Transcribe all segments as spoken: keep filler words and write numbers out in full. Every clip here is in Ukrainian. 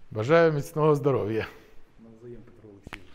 Бажаю міцного здоров'я. Навзаєм, Петро Олексійович.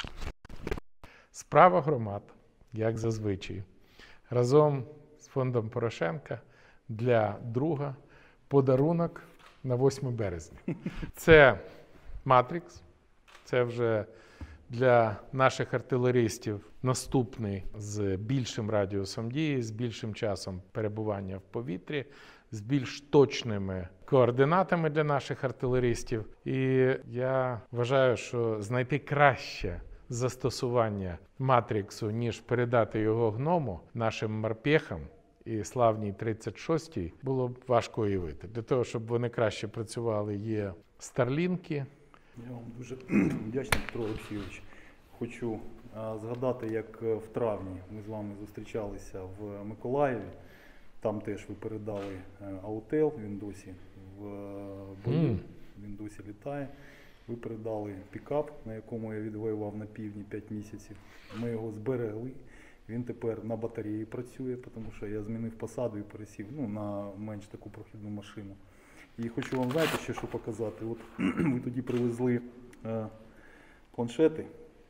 Справа громад, як зазвичай, разом з фондом Порошенка для друга подарунок на восьме березня. Це Матрікс, це вже для наших артилеристів наступний з більшим радіусом дії, з більшим часом перебування в повітрі, з більш точними координатами для наших артилеристів. І я вважаю, що знайти краще застосування Матріксу, ніж передати його гному нашим морпехам і славній тридцять шостій, було б важко уявити. Для того, щоб вони краще працювали, є старлінки. Я вам дуже вдячний, Петро Олексійович. Хочу а, згадати, як в травні ми з вами зустрічалися в Миколаєві. Там теж ви передали Аутел, він досі в бою, mm. він досі літає. Ви передали пікап, на якому я відвоював на півдні п'ять місяців. Ми його зберегли. Він тепер на батареї працює, тому що я змінив посаду і пересів ну, на менш таку прохідну машину. І хочу вам, знаєте, ще що показати. От ви тоді привезли е, планшети.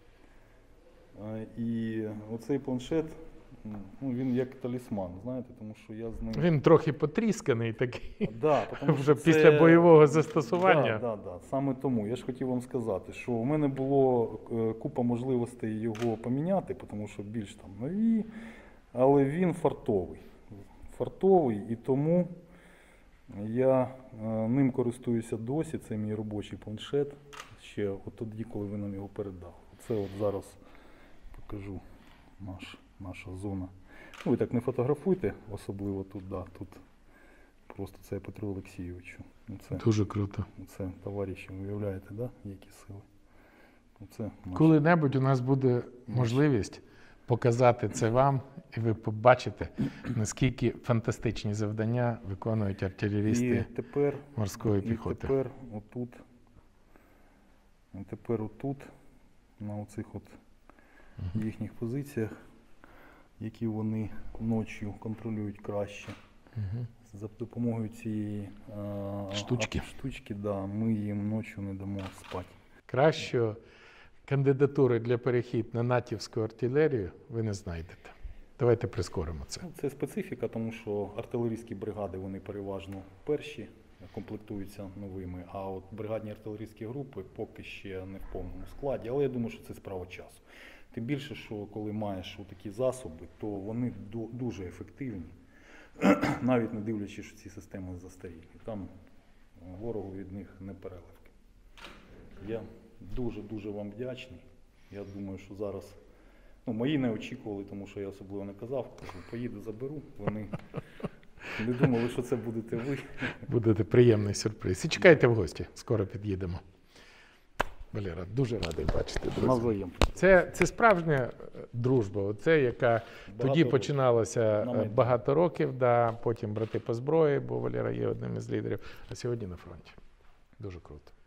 Е, і оцей планшет, ну, він як талісман, знаєте, тому що я з ним... Він трохи потрісканий такий, да, вже це... після бойового застосування. Так, да, да, да. Саме тому. Я ж хотів вам сказати, що у мене було купа можливостей його поміняти, тому що більш там нові, але він фартовий. Фартовий, і тому я ним користуюся досі, це мій робочий планшет, ще от тоді, коли ви нам його передали. Це от зараз покажу наш, наша зона. Ну, ви так не фотографуйте, особливо тут, да, тут просто це Петру Олексійовичу. Це, дуже круто. Це, товариші, ви уявляєте, да, які сили? Це наш... Коли-небудь у нас буде можливість показати це вам, і ви побачите, наскільки фантастичні завдання виконують артилерісти і тепер, морської піхоти. І тепер отут, і тепер отут, на оцих от uh-huh. їхніх позиціях, які вони ночі контролюють краще. Uh-huh. За допомогою цієї а, штучки, штучки да, ми їм ночі не дамо спати. Кращої кандидатури для перехід на натівську артилерію ви не знайдете. Давайте прискоримо це. Це специфіка, тому що артилерійські бригади, вони переважно перші, комплектуються новими, а от бригадні артилерійські групи поки ще не в повному складі. Але я думаю, що це справа часу. Тим більше, що коли маєш такі засоби, то вони дуже ефективні, навіть не дивлячись, що ці системи застарілі. Там ворогу від них не переливки. Я дуже-дуже вам вдячний. Я думаю, що зараз, ну, мої не очікували, тому що я особливо не казав, кажу, поїду, заберу. Вони не думали, що це будете ви. Будете приємний сюрприз. І чекайте в гості, скоро під'їдемо. Валера, дуже радий бачити, друзі. Це, це справжня дружба, це, яка багато тоді починалася багато років, да, потім брати по зброї, бо Валера є одним із лідерів, а сьогодні на фронті. Дуже круто.